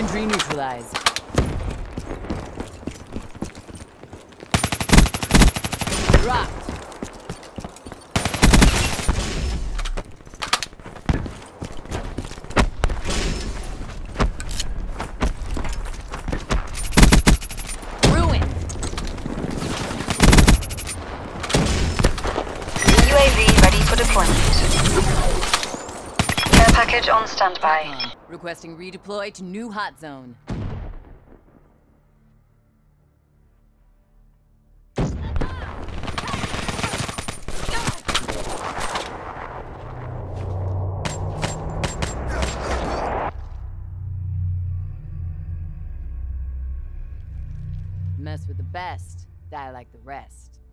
Sentry neutralized. Dropped. Ruined. UAV ready for deployment. Care package on standby. Requesting redeploy to new hot zone. Mess with the best, die like the rest.